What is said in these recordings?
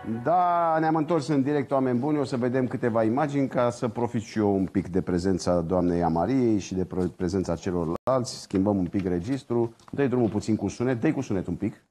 Da, ne-am întors în direct, oameni buni. O să vedem câteva imagini ca să profit și eu un pic de prezența doamnei Amariei și de prezența celorlalți. Schimbăm un pic registru. Dă-i drumul puțin cu sunet. Dă-i cu sunet un pic.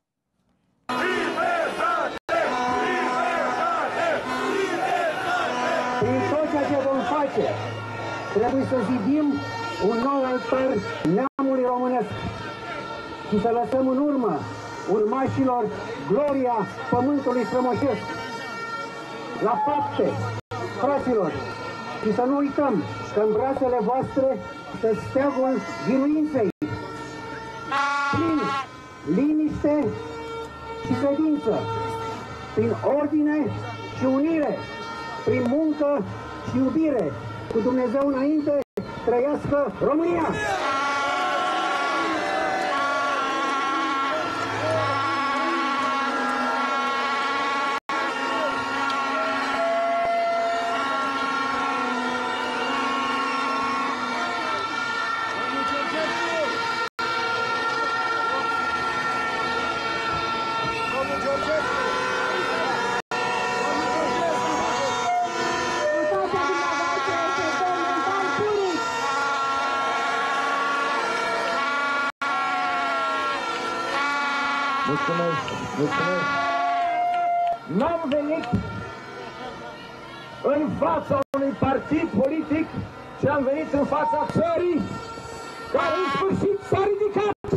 Prin tot ceea ce vom face, trebuie să zidim un nou altar neamului românesc și să lăsăm în urmă urmașilor gloria pământului strămoșesc. La fapte, fraților, și să nu uităm că în brațele voastre stă steagul biruinței, prin liniște și credință, prin ordine și unire, prin muncă și iubire, cu Dumnezeu înainte, trăiască România! N-am venit în fața unui partid politic, ci am venit în fața țării care în sfârșit s-a ridicat.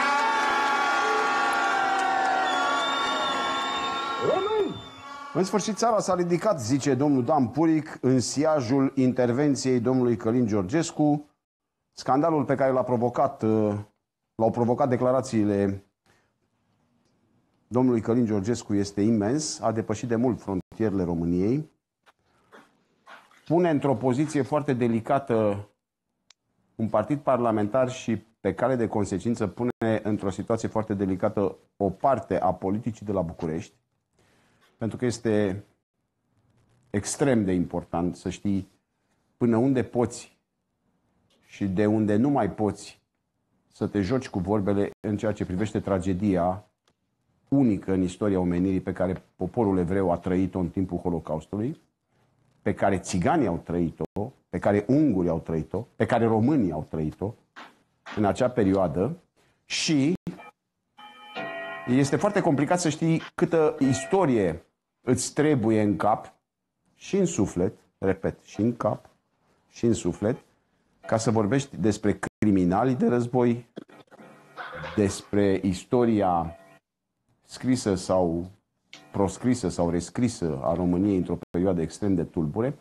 Români! În sfârșit țara s-a ridicat, zice domnul Dan Puric, în siajul intervenției domnului Călin Georgescu. Scandalul pe care l-au provocat declarațiile domnului Călin Georgescu este imens, a depășit de mult frontierele României, pune într-o poziție foarte delicată un partid parlamentar și pe cale de consecință pune într-o situație foarte delicată o parte a politicii de la București, pentru că este extrem de important să știi până unde poți și de unde nu mai poți să te joci cu vorbele în ceea ce privește tragedia unică în istoria omenirii pe care poporul evreu a trăit-o în timpul Holocaustului, pe care țiganii au trăit-o, pe care ungurii au trăit-o, pe care românii au trăit-o în acea perioadă și este foarte complicat să știi câtă istorie îți trebuie în cap și în suflet, repet, și în cap și în suflet, ca să vorbești despre criminalii de război, despre istoria scrisă sau proscrisă sau rescrisă a României într-o perioadă extrem de tulbure.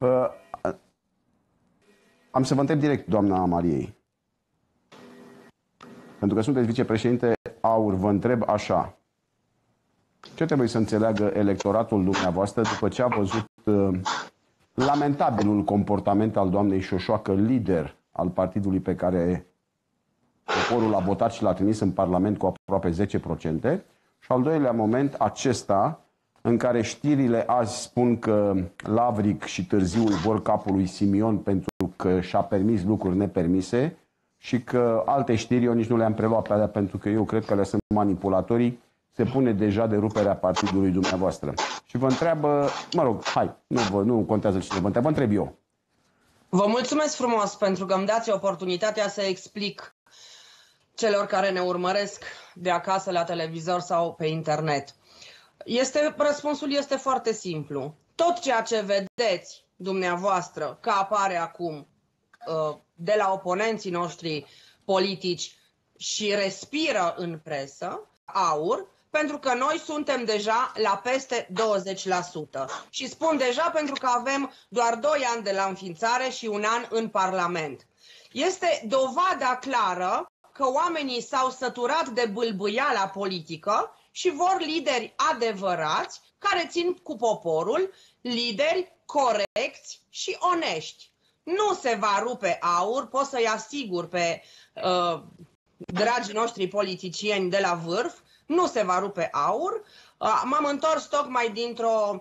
Am să vă întreb direct, doamna Amariei, pentru că sunteți vicepreședinte AUR, vă întreb așa. Ce trebuie să înțeleagă electoratul dumneavoastră după ce a văzut lamentabilul comportament al doamnei Șoșoacă, lider al partidului pe care poporul a votat și l-a trimis în Parlament cu aproape 10%? Și al doilea moment, acesta, în care știrile azi spun că Lavric și Târziu vor capul lui Simion pentru că și-a permis lucruri nepermise și că alte știri eu nici nu le-am preluat pe alea pentru că eu cred că le sunt manipulatorii, se pune deja de ruperea partidului dumneavoastră. Și vă întreabă, mă rog, hai, nu contează cine vă întreabă, vă întreb eu. Vă mulțumesc frumos pentru că îmi dați oportunitatea să explic celor care ne urmăresc de acasă la televizor sau pe internet. Răspunsul este foarte simplu. Tot ceea ce vedeți dumneavoastră că apare acum de la oponenții noștri politici și respiră în presă, AUR, pentru că noi suntem deja la peste 20%. Și spun deja pentru că avem doar 2 ani de la înființare și 1 an în Parlament. Este dovada clară că oamenii s-au săturat de bâlbâiala politică și vor lideri adevărați care țin cu poporul, lideri corecți și onești. Nu se va rupe AUR, pot să-i asigur pe dragii noștri politicieni de la vârf, nu se va rupe AUR. M-am întors tocmai dintr-o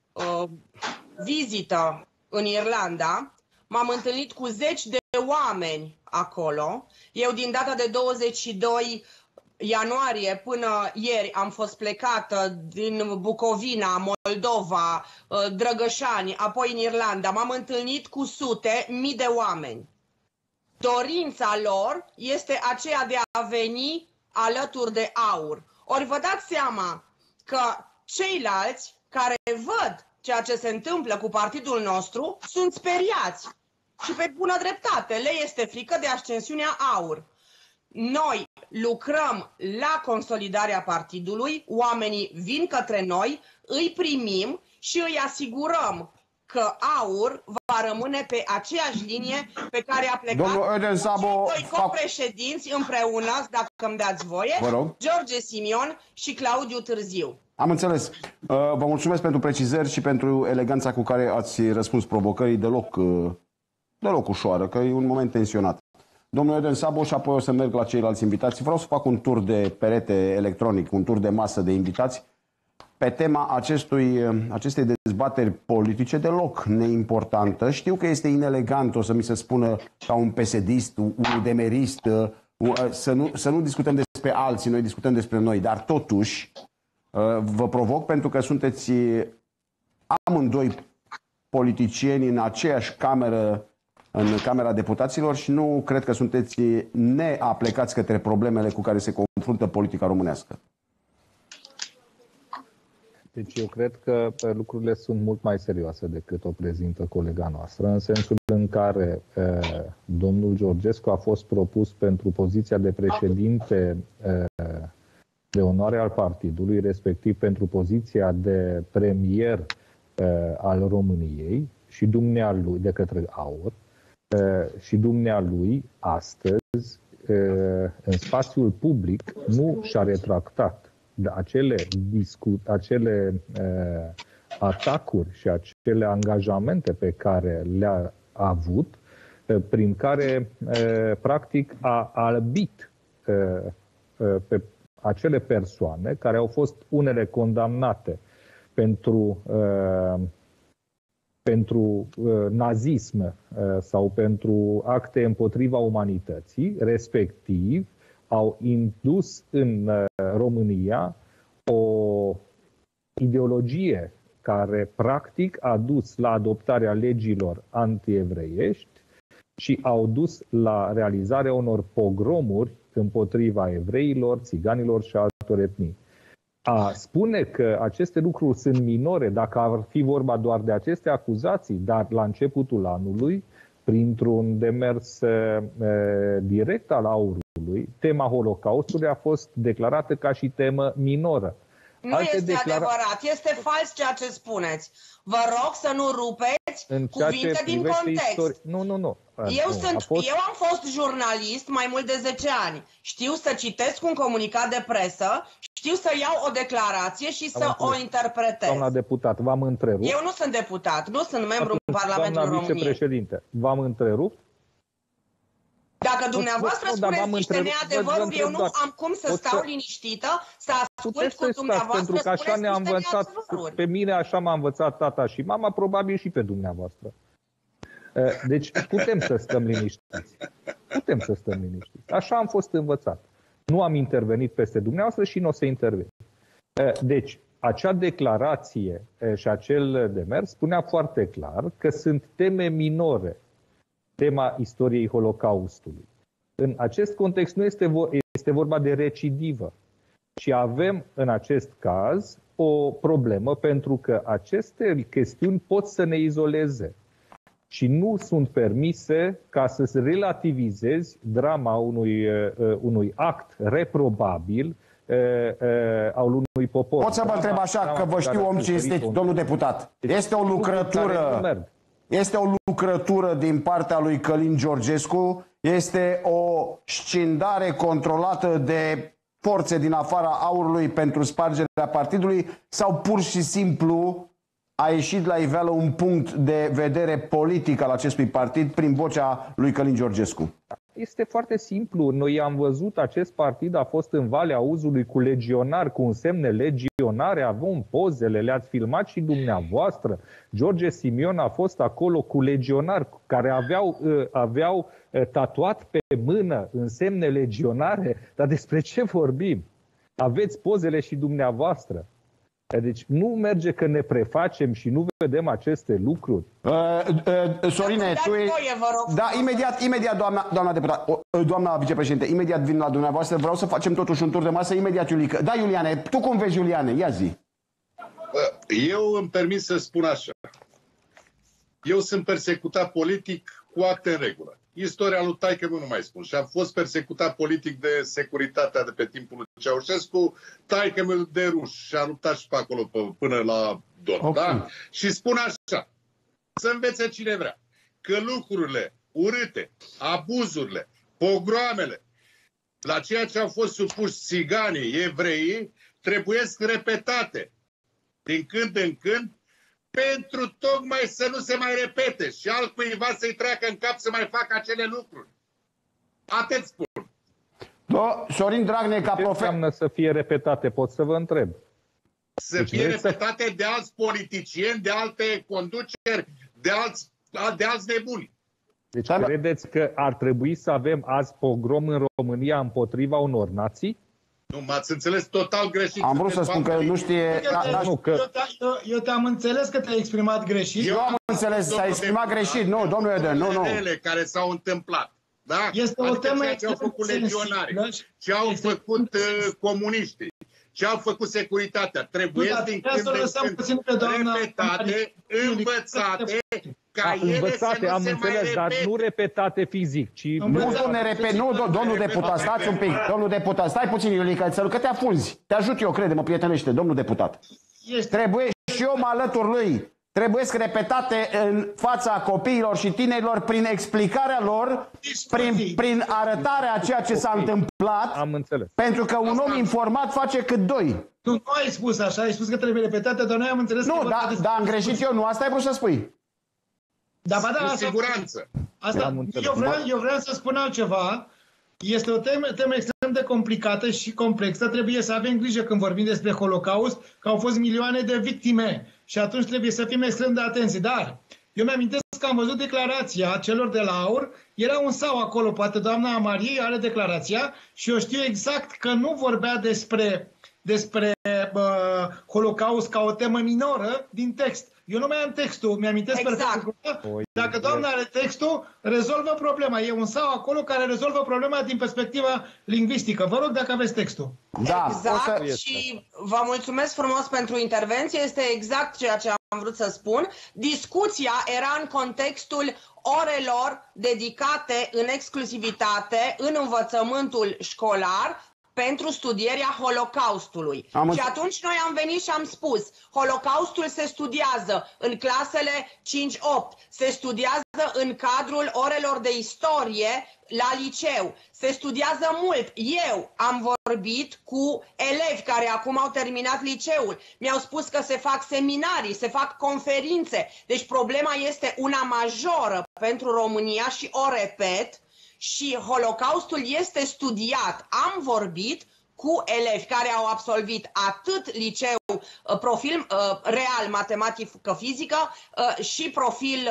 vizită în Irlanda, m-am întâlnit cu zeci de oameni acolo. Eu din data de 22 ianuarie până ieri am fost plecată din Bucovina, Moldova, Drăgășani, apoi în Irlanda. M-am întâlnit cu sute, mii de oameni. Dorința lor este aceea de a veni alături de AUR. Ori vă dați seama că ceilalți care văd ceea ce se întâmplă cu partidul nostru sunt speriați. Și pe bună dreptate, le este frică de ascensiunea AUR. Noi lucrăm la consolidarea partidului, oamenii vin către noi, îi primim și îi asigurăm că AUR va rămâne pe aceeași linie pe care a plecat doi copreședinți împreună, dacă îmi dați voie, George Simion și Claudiu Târziu. Am înțeles. Vă mulțumesc pentru precizări și pentru eleganța cu care ați răspuns provocării deloc ușoară, că e un moment tensionat. Domnul Eden Sabo, și apoi o să merg la ceilalți invitați. Vreau să fac un tur de perete electronic, un tur de masă de invitați pe tema acestei dezbateri politice deloc neimportantă. Știu că este inelegant, o să mi se spună, ca un pesedist, un demerist, să nu discutăm despre alții, noi discutăm despre noi, dar totuși vă provoc pentru că sunteți amândoi politicieni în aceeași cameră, în Camera Deputaților, și nu cred că sunteți neaplecați către problemele cu care se confruntă politica românească. Deci eu cred că lucrurile sunt mult mai serioase decât o prezintă colega noastră, în sensul în care domnul Georgescu a fost propus pentru poziția de președinte de onoare al partidului, respectiv pentru poziția de premier al României și dumnealui, de către AUR, și dumnealui astăzi în spațiul public nu și-a retractat de acele atacuri și acele angajamente pe care le-a avut, prin care practic a albit pe acele persoane care au fost unele condamnate pentru nazism sau pentru acte împotriva umanității, respectiv au indus în România o ideologie care practic a dus la adoptarea legilor antievreiești și au dus la realizarea unor pogromuri împotriva evreilor, țiganilor și altor etnii. A spune că aceste lucruri sunt minore, dacă ar fi vorba doar de aceste acuzații, dar la începutul anului, printr-un demers direct al AUR-ului, tema Holocaustului a fost declarată ca și temă minoră. Nu este adevărat, este fals ceea ce spuneți. Vă rog să nu rupeți cuvinte din context. Nu. Eu am fost jurnalist mai mult de 10 ani. Știu să citesc un comunicat de presă, știu să iau o declarație și să o interpretez. Doamna deputat, v-am întrerupt. Eu nu sunt deputat, nu sunt membru în Parlamentul României. Doamna vicepreședinte, v-am întrerupt? Dacă dumneavoastră spuneți niște neadevăruri, eu nu am cum să stau liniștită, să ascult cu dumneavoastră, pentru că așa ne-a învățat, pe mine așa m-a învățat tata și mama, probabil și pe dumneavoastră. Deci putem să stăm liniștiți. Putem să stăm liniștiți. Așa am fost învățat. Nu am intervenit peste dumneavoastră și nu o să intervin. Deci, acea declarație și acel demers spunea foarte clar că sunt teme minore. Tema istoriei Holocaustului. În acest context nu este vorba de recidivă. Și avem în acest caz o problemă pentru că aceste chestiuni pot să ne izoleze și nu sunt permise ca să se relativizezi drama unui act reprobabil al unui popor. Pot să vă întreb așa, că vă știu om cinstit, domnul deputat. Este o lucrătură... Este o lucrătură din partea lui Călin Georgescu, este o scindare controlată de forțe din afara AUR-ului pentru spargerea partidului sau pur și simplu a ieșit la iveală un punct de vedere politic al acestui partid prin vocea lui Călin Georgescu? Este foarte simplu. Noi am văzut acest partid a fost în Valea Auzului cu legionari, cu însemne legionare. legionare, avem pozele, le-ați filmat și dumneavoastră. George Simion a fost acolo cu legionari care aveau tatuat pe mână însemne legionare. Dar despre ce vorbim? Aveți pozele și dumneavoastră. Deci nu merge că ne prefacem și nu vedem aceste lucruri. Sorine, tu ești... Da, imediat doamna deputat, doamna vicepreședinte, imediat vin la dumneavoastră. Vreau să facem totuși un tur de masă, imediat, Iulică. Da, Iuliane, tu cum vezi, Iuliane? Ia zi. Eu îmi permit să spun așa. Eu sunt persecutat politic cu acte în regulă. Istoria lui taică-miu nu mai spun. Și am fost persecutat politic de securitatea de pe timpul lui Ceaușescu, taică-miu de ruși și a luptat și pe acolo până la Don. Okay. Da? Și spun așa, să învețe cine vrea, că lucrurile urâte, abuzurile, pogroamele, la ceea ce au fost supuși țiganii, evreii, trebuiesc repetate din când în când, pentru tocmai să nu se mai repete și altcuiva să-i treacă în cap să mai facă acele lucruri. Atât spun. Sorin Dragnea, ca profesor... Ce înseamnă să fie repetate? Pot să vă întreb. Să fie repetate de alți politicieni, de alte conduceri, de alți nebuni. Deci credeți că ar trebui să avem azi pogrom în România împotriva unor nații? Nu, m-ați înțeles total greșit. Am vrut să spun că nu știe... Eu te-am înțeles că te-ai exprimat greșit. Eu am înțeles, s-a exprimat greșit. Nu, domnul Eden, nu. Care s-au întâmplat. Da? Este o temă ce au făcut legionarii, ce au făcut comuniștii, ce au făcut securitatea. Trebuie din când în când repetate, învățate, ca ele să nu am se înțeles, mai repete. Dar nu repetate fizic, ci... Domnul deputat, stați un pic. Domnul deputat, stai puțin, Iulica, că te afunzi. Te ajut eu, crede-mă, prietenește, domnul deputat. Trebuie, și eu mă alătur lui, trebuie să repetate în fața copiilor și tinerilor prin explicarea lor, prin arătarea a ceea ce s-a întâmplat. Am înțeles. Pentru că un om informat face cât doi. Nu ai spus așa, ai spus că trebuie repetate, dar noi am înțeles că... Nu, dar am greșit eu, nu asta ai vrut să spui. Da, cu siguranță. Eu vreau să spun altceva. Este o temă extrem de complicată și complexă. Trebuie să avem grijă când vorbim despre Holocaust, că au fost milioane de victime și atunci trebuie să fim extrem de atenți. Dar eu mi-amintesc că am văzut declarația celor de la AUR. Era un sau acolo, poate doamna Marie are declarația și eu știu exact că nu vorbea despre Holocaust ca o temă minoră din text. Eu nu mai am textul, mi-amintesc perfect. Dacă doamna are textul, rezolvă problema. E un sau acolo care rezolvă problema din perspectiva lingvistică. Vă rog dacă aveți textul. Da, exact, și vă mulțumesc frumos pentru intervenție. Este exact ceea ce am vrut să spun. Discuția era în contextul orelor dedicate în exclusivitate în învățământul școlar pentru studierea Holocaustului. Și atunci noi am venit și am spus, Holocaustul se studiază în clasele 5-8, se studiază în cadrul orelor de istorie la liceu, se studiază mult. Eu am vorbit cu elevi care acum au terminat liceul, mi-au spus că se fac seminarii, se fac conferințe, deci problema este una majoră pentru România și o repet, și Holocaustul este studiat. Am vorbit cu elevi care au absolvit atât liceu, profil real, matematică, fizică și profil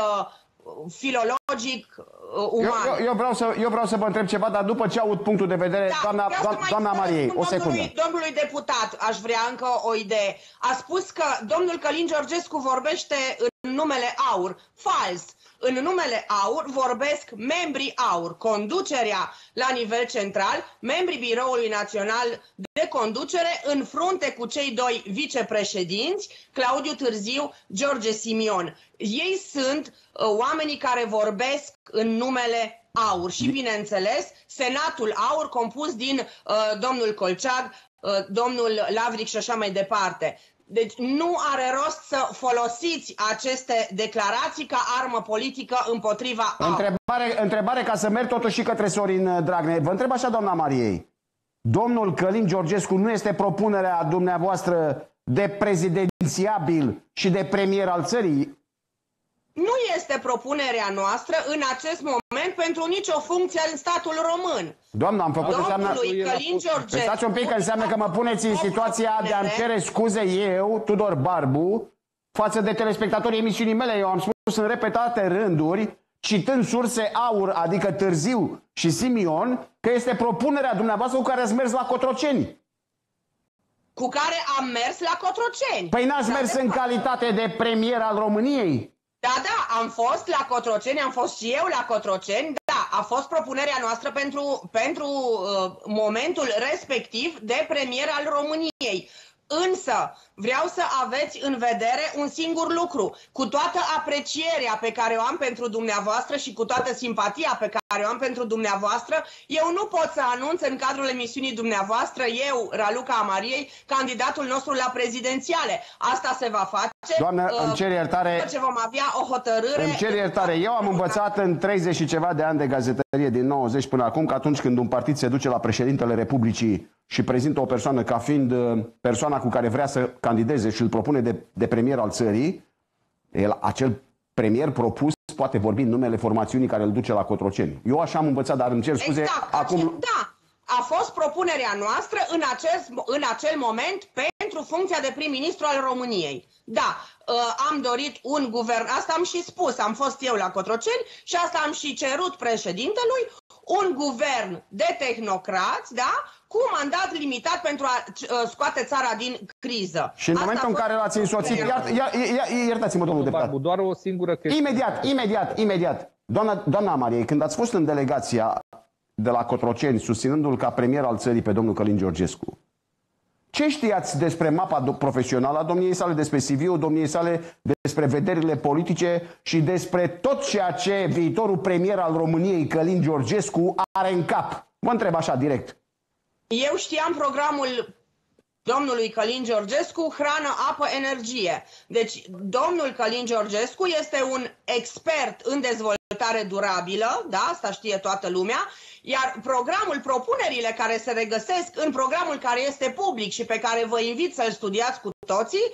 filologic, uman. Eu vreau să vă întreb ceva, dar după ce aud punctul de vedere, doamna Mariei, o secundă. Domnului deputat, aș vrea încă o idee. A spus că domnul Călin Georgescu vorbește în numele AUR. Fals! În numele AUR vorbesc membrii AUR, conducerea la nivel central, membrii Biroului Național de Conducere, în frunte cu cei doi vicepreședinți, Claudiu Târziu, George Simion. Ei sunt oamenii care vorbesc în numele AUR și, bineînțeles, Senatul AUR compus din domnul Colceag, domnul Lavric și așa mai departe. Deci nu are rost să folosiți aceste declarații ca armă politică împotriva AUR. Întrebare ca să merg totuși și către Sorin Dragnea. Vă întreb așa, doamna Mariei. Domnul Călin Georgescu nu este propunerea dumneavoastră de prezidențiabil și de premier al țării? Nu este propunerea noastră în acest moment pentru nicio funcție în statul român. Doamna, am făcut înseamnă... Călin Georgescu... Stați un pic, că înseamnă că mă puneți în situația de a-mi cere scuze eu, Tudor Barbu, față de telespectatorii emisiunii mele. Eu am spus în repetate rânduri, citând surse AUR, adică Târziu și Simion, că este propunerea dumneavoastră cu care ați mers la Cotroceni. Cu care am mers la Cotroceni. Păi n-ați mers în calitate de premier al României? Da, am fost la Cotroceni, am fost și eu la Cotroceni. Da, a fost propunerea noastră pentru momentul respectiv de premier al României. Însă, vreau să aveți în vedere un singur lucru. Cu toată aprecierea pe care o am pentru dumneavoastră și cu toată simpatia pe care o am pentru dumneavoastră, eu nu pot să anunț în cadrul emisiunii dumneavoastră, eu, Raluca Amariei, candidatul nostru la prezidențiale. Asta se va face. Doamnă, îmi cer iertare. Ce vom avea o hotărâre. Îmi cer iertare. Eu am învățat în 30 și ceva de ani de gazetărie din 90 până acum că atunci când un partid se duce la președintele Republicii și prezintă o persoană ca fiind persoana cu care vrea să candideze și îl propune de premier al țării, acel premier propus poate vorbi în numele formațiunii care îl duce la Cotroceni. Eu așa am învățat, dar îmi cer scuze. Exact, acum... Da, a fost propunerea noastră în acel moment pentru funcția de prim-ministru al României. Da, am dorit un guvern, asta am și spus, am fost eu la Cotroceni și asta am și cerut președintelui, un guvern de tehnocrați, da, cu mandat limitat pentru a scoate țara din criză. Și în momentul în care l-ați însoțit, iertați-mă, domnul deputat. Doar o singură chestie. Imediat. Doamna Amariei, când ați fost în delegația de la Cotroceni, susținându-l ca premier al țării pe domnul Călin Georgescu, ce știați despre mapa profesională a domniei sale, despre CV-ul domniei sale, despre vederile politice și despre tot ceea ce viitorul premier al României, Călin Georgescu, are în cap? Vă întreb așa, direct. Eu știam programul domnului Călin Georgescu, hrană, apă, energie. Deci, domnul Călin Georgescu este un expert în dezvoltare durabilă, da, asta știe toată lumea, iar propunerile care se regăsesc în programul care este public și pe care vă invit să-l studiați cu toții,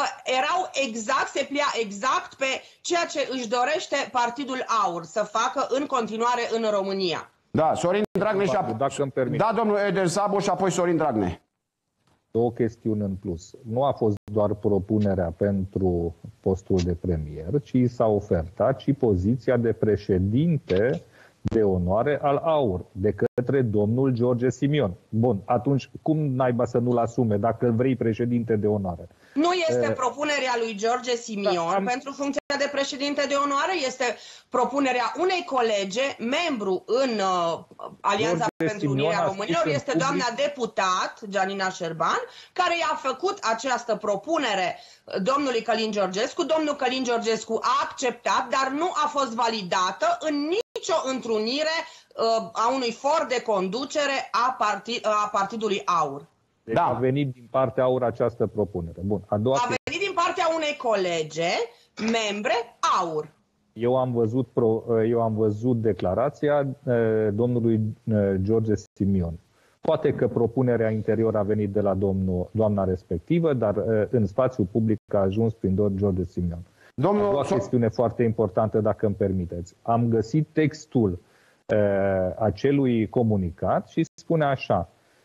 se plia exact pe ceea ce își dorește Partidul AUR să facă în continuare în România. Da, Sorin Dragnea și apoi... Da, domnul Eder Sabo și apoi Sorin Dragnea. Două chestiuni în plus. Nu a fost doar propunerea pentru postul de premier, ci s-a ofertat și poziția de președinte de onoare al AUR, de către domnul George Simion. Bun, atunci cum naiba să nu-l asume dacă vrei președinte de onoare? Nu este propunerea lui George Simion pentru funcția de președinte de onoare, este propunerea unei colege, membru în Alianța pentru Unirea Românilor, este doamna deputat, Gianina Șerban, care i-a făcut această propunere domnului Călin Georgescu. Domnul Călin Georgescu a acceptat, dar nu a fost validată în nicio întrunire a unui for de conducere a Partidului AUR. Deci a venit din partea AUR această propunere. Bun. A venit din partea unei colege, membre AUR. Eu am văzut declarația domnului George Simion. Poate că propunerea interior a venit de la doamna respectivă, dar în spațiul public a ajuns prin George Simion. O chestiune foarte importantă, dacă îmi permiteți. Am găsit textul acelui comunicat și spune așa: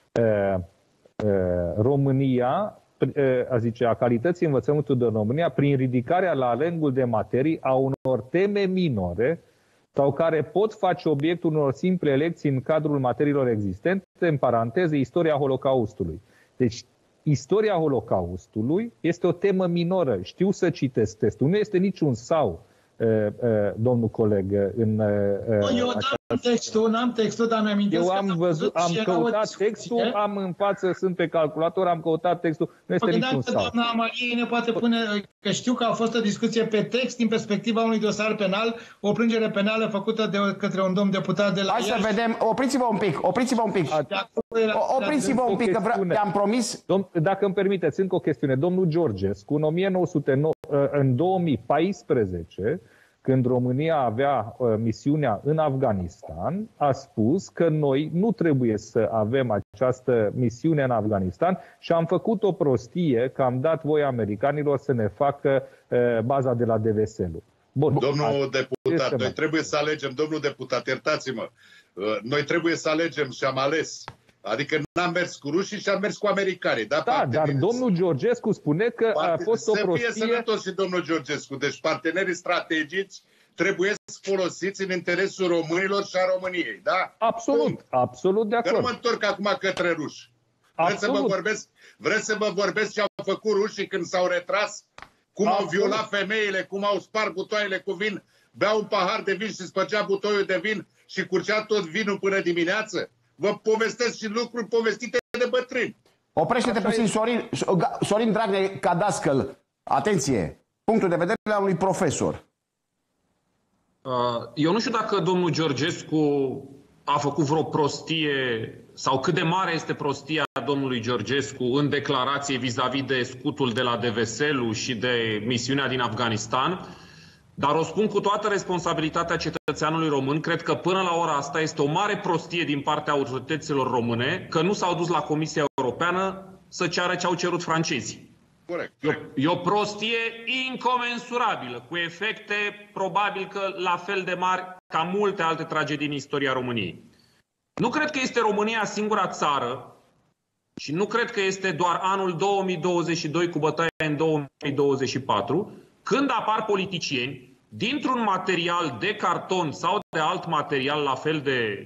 România, a calității învățământului de România, prin ridicarea la alengul de materii a unor teme minore sau care pot face obiectul unor simple lecții în cadrul materiilor existente, în paranteze, istoria Holocaustului. Deci, istoria Holocaustului este o temă minoră. Știu să citesc textul. Nu este niciun sau, domnul coleg, în... Eu n-am textul, dar mi-amintesc. Eu am căutat textul, am în față, sunt pe calculator, am căutat textul, nu este niciun sau. Doamna Amariei ne poate pune, că știu că a fost o discuție pe text din perspectiva unui dosar penal, o plângere penală făcută de către un domn deputat de la Iași. Hai să vedem, opriți-vă un pic. Opriți-vă un pic, că am promis. Dacă îmi permiteți, încă o chestiune. Domnul Georgescu, în 2014, când România avea misiunea în Afganistan, a spus că noi nu trebuie să avem această misiune în Afganistan și am făcut o prostie că am dat voie americanilor să ne facă baza de la Deveselu. Bun. Domnul deputat, noi trebuie să alegem, domnul deputat, iertați-mă, noi trebuie să alegem și am ales. Adică n-am mers cu rușii și am mers cu americanii. Da, dar domnul Georgescu spune că a fost o prostie... Să fie sănătos și domnul Georgescu. Deci partenerii strategici trebuie folosiți în interesul românilor și a României, da? Absolut, absolut de acord. Că nu mă întorc acum către ruși. Vreți să vă vorbesc ce au făcut rușii când s-au retras? Cum au violat femeile, cum au spart butoaiele cu vin, beau un pahar de vin și spărgea butoiul de vin și curgea tot vinul până dimineață? Vă povestesc și lucruri povestite de bătrâni. Oprește-te puțin, Sorin Dragnea, ca dascăl. Atenție! Punctul de vedere al unui profesor. Eu nu știu dacă domnul Georgescu a făcut vreo prostie sau cât de mare este prostia domnului Georgescu în declarație vis-a-vis de scutul de la Deveselu și de misiunea din Afganistan, dar o spun cu toată responsabilitatea cetățeanului român. Cred că până la ora asta este o mare prostie din partea autorităților române că nu s-au dus la Comisia Europeană să ceară ce au cerut francezii. Corect. E o prostie incomensurabilă, cu efecte probabil că la fel de mari ca multe alte tragedii în istoria României. Nu cred că este România singura țară și nu cred că este doar anul 2022 cu bătaie în 2024, când apar politicieni dintr-un material de carton sau de alt material la fel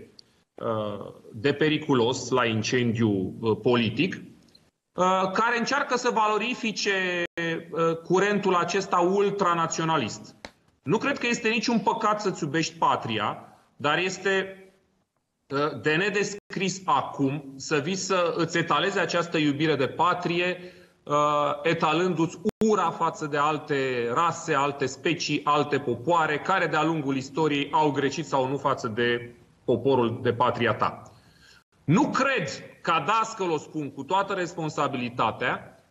de periculos la incendiu politic, care încearcă să valorifice curentul acesta ultranaționalist. Nu cred că este niciun păcat să-ți iubești patria, dar este de nedescris acum să vii să îți etalezi această iubire de patrie, etalându-ți ura față de alte rase, alte specii, alte popoare, care de-a lungul istoriei au greșit sau nu față de poporul de patria ta. Nu cred, ca dascăl o spun cu toată responsabilitatea,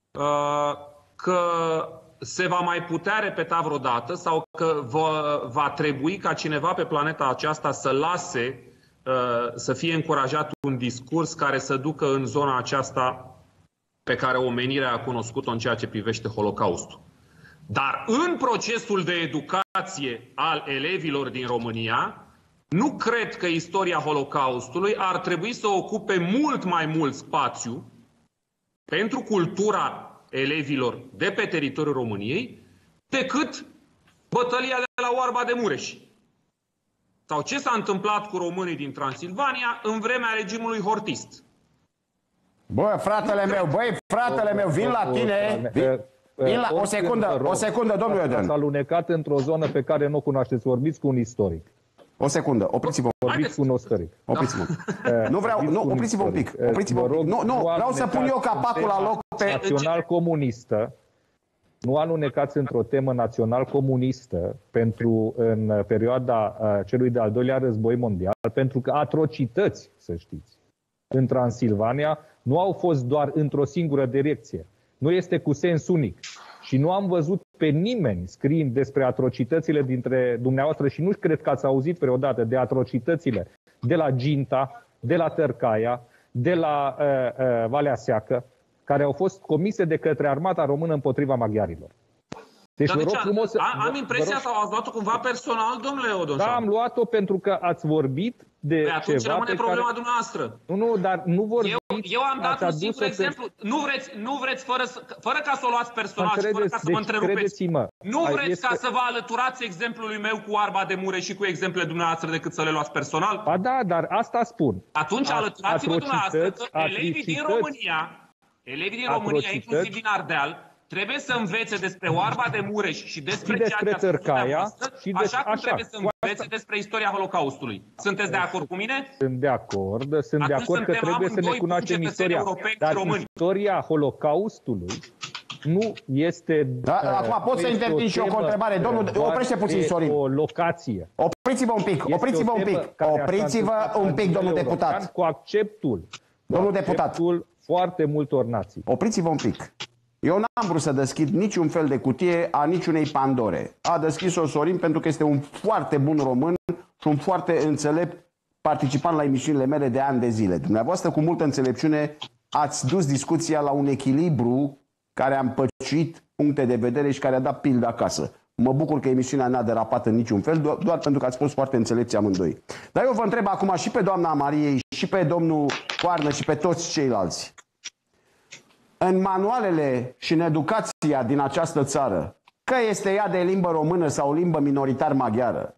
că se va mai putea repeta vreodată sau că va trebui ca cineva pe planeta aceasta să lase să fie încurajat un discurs care să ducă în zona aceasta pe care omenirea a cunoscut-o în ceea ce privește Holocaustul. Dar în procesul de educație al elevilor din România, nu cred că istoria Holocaustului ar trebui să ocupe mult mai mult spațiu pentru cultura elevilor de pe teritoriul României decât bătălia de la Oarba de Mureș. Sau ce s-a întâmplat cu românii din Transilvania în vremea regimului hortist. Bă, fratele meu, vin la tine. O secundă, domnule Iordan. S-a alunecat într-o zonă pe care nu o cunoașteți. Vorbiți cu un istoric. O secundă, opriți-vă. Vorbiți cu un istoric. Opriți-vă. Opriți-vă un pic. Vreau să pun eu capacul la loc pe... Național-comunistă. Nu alunecați într-o temă național-comunistă în perioada celui de-al doilea război mondial, pentru că atrocități, să știți, în Transilvania nu au fost doar într-o singură direcție. Nu este cu sens unic. Și nu am văzut pe nimeni scriind despre atrocitățile dintre dumneavoastră și nu cred că ați auzit vreodată de atrocitățile de la Ginta, de la Tărcaia, de la Valea Seacă, care au fost comise de către armata română împotriva maghiarilor. Deci, vă rog frumos, am impresia sau ați luat-o cumva personal, domnule Odonșan? Da, am luat-o pentru că ați vorbit de ceva atunci rămâne problema dumneavoastră. Nu, dar nu vorbiți. Eu am dat un simplu exemplu. Nu vreți fără ca să o luați personal și fără ca să mă întrerupeți. Nu vreți ca să vă alăturați exemplului meu cu Oarba de Mureș și cu exemple dumneavoastră decât să le luați personal? Ba da, dar asta spun. Atunci alăturați-vă dumneavoastră că elevii din România, inclusiv din Ardeal, trebuie să învețe despre Oarba de Mureș și despre ceea ce Tărcaia, așa cum trebuie să învețe despre istoria Holocaustului. Sunteți de acord cu mine? Sunt de acord. Sunt de acord că trebuie să ne cunoaștem istoria. Dar istoria Holocaustului nu este... Acum pot să intervin și eu cu o întrebare. Domnul, oprește puțin, Sorin. O locație. Opriți-vă un pic, domnul deputat. Cu acceptul. Domnul deputat. Foarte multor nații. Opriți-vă un pic. Eu n-am vrut să deschid niciun fel de cutie a niciunei Pandore. A deschis-o Sorin pentru că este un foarte bun român și un foarte înțelept participant la emisiunile mele de ani de zile. Dumneavoastră, cu multă înțelepciune, ați dus discuția la un echilibru care a împăciuit puncte de vedere și care a dat pildă acasă. Mă bucur că emisiunea n-a derapat în niciun fel, doar pentru că ați fost foarte înțelepți amândoi. Dar eu vă întreb acum și pe doamna Mariei, și pe domnul Coarnă, și pe toți ceilalți. În manualele și în educația din această țară, că este ea de limbă română sau limbă minoritar maghiară,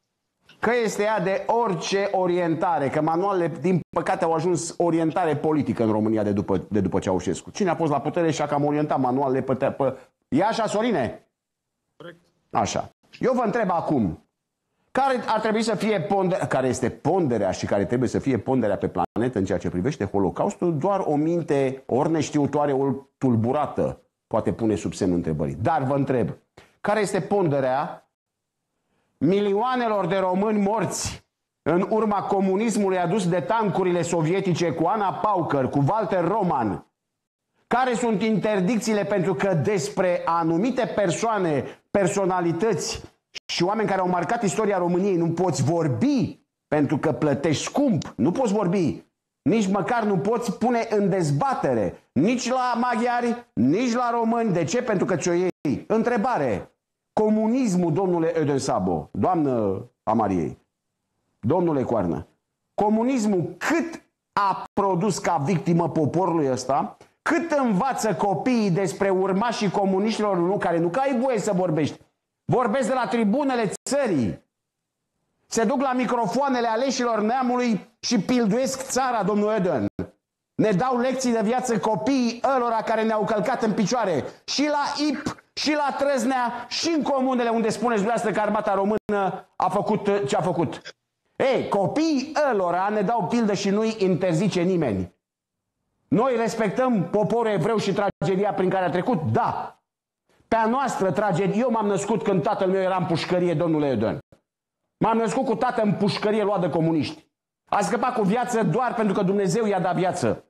că este ea de orice orientare, că manualele, din păcate, au ajuns orientare politică în România de după Ceaușescu. Cine a fost la putere și a cam orientat manualele pe... E așa, Sorine? Corect. Așa. Eu vă întreb acum, care ar trebui să fie care este ponderea și care trebuie să fie ponderea pe planetă în ceea ce privește Holocaustul? Doar o minte ori neștiutoare, ori tulburată poate pune sub semnul întrebării. Dar vă întreb, care este ponderea milioanelor de români morți în urma comunismului adus de tancurile sovietice cu Ana Pauker, cu Walter Roman? Care sunt interdicțiile pentru că despre anumite persoane, personalități și oameni care au marcat istoria României nu poți vorbi pentru că plătești scump? Nu poți vorbi. Nici măcar nu poți pune în dezbatere. Nici la maghiari, nici la români. De ce? Pentru că ți-o iei. Întrebare. Comunismul, domnule Ödön-Szabo, doamnă Amariei, domnule Coarnă, comunismul cât a produs ca victimă poporului ăsta, cât învață copiii despre urmașii comuniștilor, nu, care nu că ai voie să vorbești. Vorbesc de la tribunele țării. Se duc la microfoanele aleșilor neamului și pilduiesc țara, domnul Ödön. Ne dau lecții de viață copiii ălora care ne-au călcat în picioare. Și la IP, și la Trăznea, și în comunele unde spuneți dumneavoastră că armata română a făcut ce a făcut. Ei, copiii ălora ne dau pildă și nu-i interzice nimeni. Noi respectăm poporul evreu și tragedia prin care a trecut? Da. Pe a noastră tragedie, eu m-am născut când tatăl meu era în pușcărie, domnule Ödön. M-am născut cu tată în pușcărie luat de comuniști. A scăpat cu viață doar pentru că Dumnezeu i-a dat viață.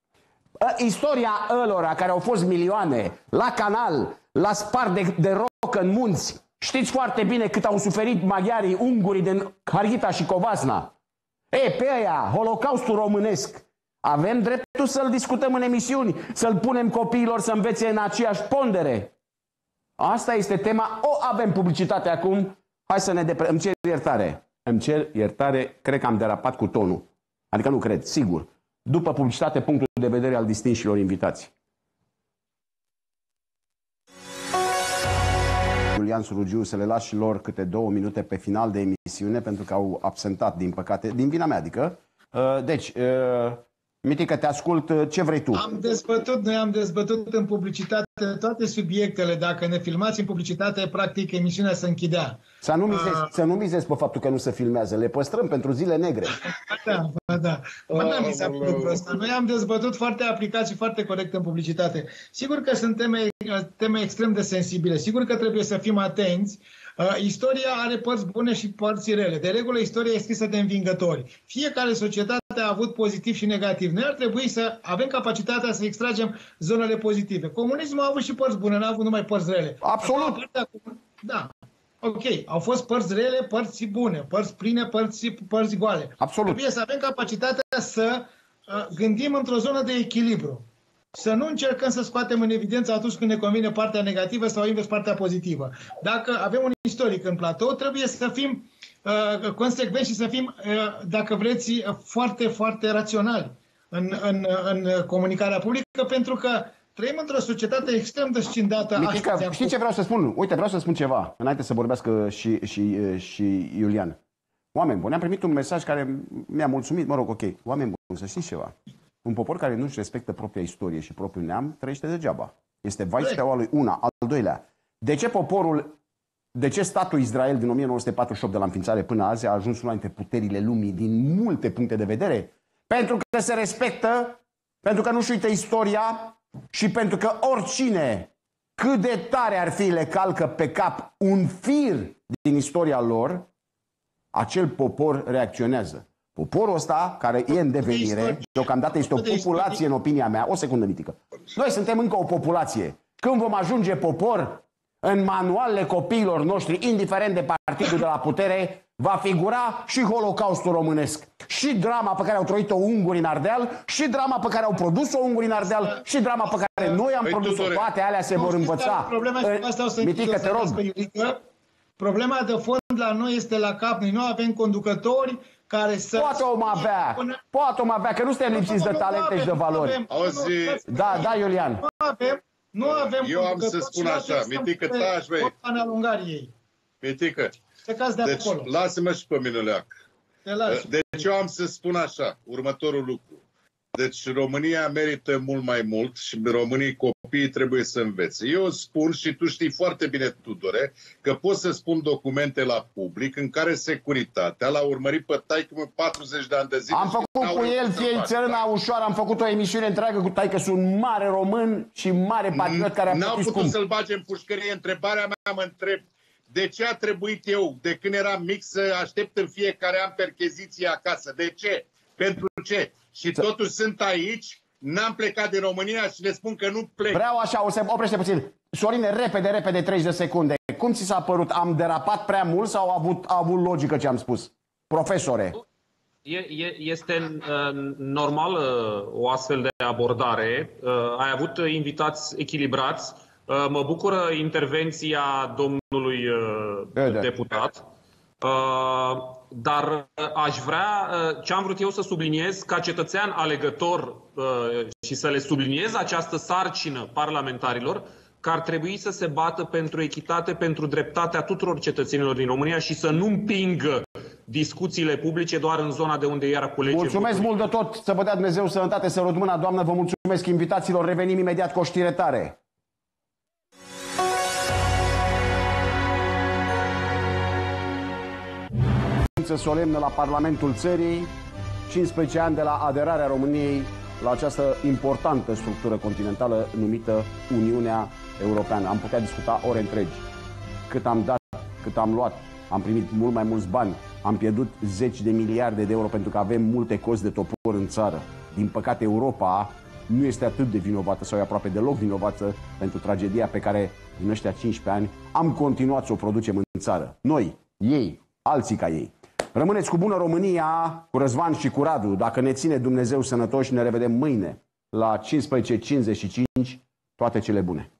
Istoria ălora care au fost milioane, la canal, la spart de roc în munți, știți foarte bine cât au suferit maghiarii, ungurii din Harghita și Covasna. Pe aia, Holocaustul românesc, avem dreptul să-l discutăm în emisiuni, să-l punem copiilor să învețe în aceeași pondere. Asta este tema. O avem publicitate acum. Hai să ne îmi cer iertare. Îmi cer iertare, cred că am derapat cu tonul. Adică nu cred, sigur. După publicitate, punctul de vedere al distinșilor invitați. Iulian Surugiu, să le las și lor câte 2 minute pe final de emisiune, pentru că au absentat, din păcate, din vina mea, adică. Deci, Mitică, te ascult, ce vrei tu? Noi am dezbătut în publicitate toate subiectele. Dacă ne filmați în publicitate, practic emisiunea se închidea. Să nu mizezi pe faptul că nu se filmează. Le păstrăm pentru zile negre. Da. Noi am dezbătut foarte aplicat și foarte corect în publicitate. Sigur că sunt teme extrem de sensibile. Sigur că trebuie să fim atenți. Istoria are părți bune și părți rele. De regulă, istoria e scrisă de învingători. Fiecare societate a avut pozitiv și negativ. Noi ar trebui să avem capacitatea să extragem zonele pozitive. Comunismul a avut și părți bune, n-a avut numai părți rele. Absolut. Da. Ok. Au fost părți rele, părți bune, părți pline, părți goale. Absolut. Trebuie să avem capacitatea să gândim într-o zonă de echilibru. Să nu încercăm să scoatem în evidență atunci când ne convine partea negativă sau invers partea pozitivă. Dacă avem un istoric în platou, trebuie să fim consecvenți și să fim, dacă vreți, foarte, foarte raționali în comunicarea publică, pentru că trăim într-o societate extrem de scindată. Mitică, știi ce vreau să spun? Uite, vreau să spun ceva, înainte să vorbească și Iulian. Oameni buni, am primit un mesaj care mi-a mulțumit, mă rog, ok, oameni buni, să știți ceva. Un popor care nu-și respectă propria istorie și propriul neam trăiește degeaba. Este vai steaua lui una. Al doilea, de ce statul Israel din 1948 de la înființare până azi a ajuns una dintre puterile lumii din multe puncte de vedere? Pentru că se respectă, pentru că nu-și uită istoria și pentru că oricine, cât de tare ar fi, le calcă pe cap un fir din istoria lor, acel popor reacționează. Poporul ăsta, care e în devenire, deocamdată este o populație, în opinia mea, o secundă, Mitică. Noi suntem încă o populație. Când vom ajunge popor, în manualele copiilor noștri, indiferent de partidul de la putere, va figura și Holocaustul românesc, și drama pe care au trăit-o ungurii în Ardeal, și drama pe care au produs-o ungurii în Ardeal, și drama pe care noi am produs-o. Toate alea se vor învăța. Mitică, te rog. Problema de fond la noi este la cap. Noi nu avem conducători care să... Poate o avea, că nu suntem lipsiți de talente și de valori. Da, Iulian. Nu avem eu am să spun așa, Mitică, taci, băi. Mitică, deci lasă-mă și pe mine, Leac. Deci eu am să spun așa, următorul lucru. Deci România merită mult mai mult și românii copiii trebuie să învețe. Eu spun și tu știi foarte bine, Tudore, că pot să spun documente la public în care securitatea l-a urmărit pe taică-mă 40 de ani de zile. Am făcut cu el fie țărâna ușoară, am făcut o emisiune întreagă cu taică, un mare român și mare patriot care a N-au putut să-l bage în pușcărie. Întrebarea mea mă întreb, de ce a trebuit eu, de când eram mic, să aștept în fiecare an percheziție acasă? De ce? Pentru ce? Și totuși sunt aici, n-am plecat din România și le spun că nu plec. Vreau așa, o să oprește puțin. Sorine, repede, 30 de secunde. Cum ți s-a părut? Am derapat prea mult sau a avut logică ce am spus? Profesore. Este normal o astfel de abordare. Ai avut invitați echilibrați. Mă bucură intervenția domnului deputat. Dar aș vrea, ce am vrut eu să subliniez ca cetățean alegător și să le subliniez această sarcină parlamentarilor, că ar trebui să se bată pentru echitate, pentru dreptatea tuturor cetățenilor din România și să nu împingă discuțiile publice doar în zona de unde iar culege. Mulțumesc mult de tot, să vă dea Dumnezeu sănătate, să rog mâna, doamnă, vă mulțumesc invitațiilor, revenim imediat cu o știre tare. Solemnă la Parlamentul țării, 15 ani de la aderarea României la această importantă structură continentală numită Uniunea Europeană. Am putea discuta ore întregi. Cât am dat, cât am luat, am primit mult mai mulți bani, am pierdut 10 de miliarde de euro pentru că avem multe cozi de topor în țară. Din păcate, Europa nu este atât de vinovată sau e aproape deloc vinovată pentru tragedia pe care în ăștia 15 ani am continuat să o producem în țară. Noi, ei, alții ca ei. Rămâneți cu bună România, cu Răzvan și cu Radu. Dacă ne ține Dumnezeu sănătoși, ne revedem mâine la 15:55. Toate cele bune!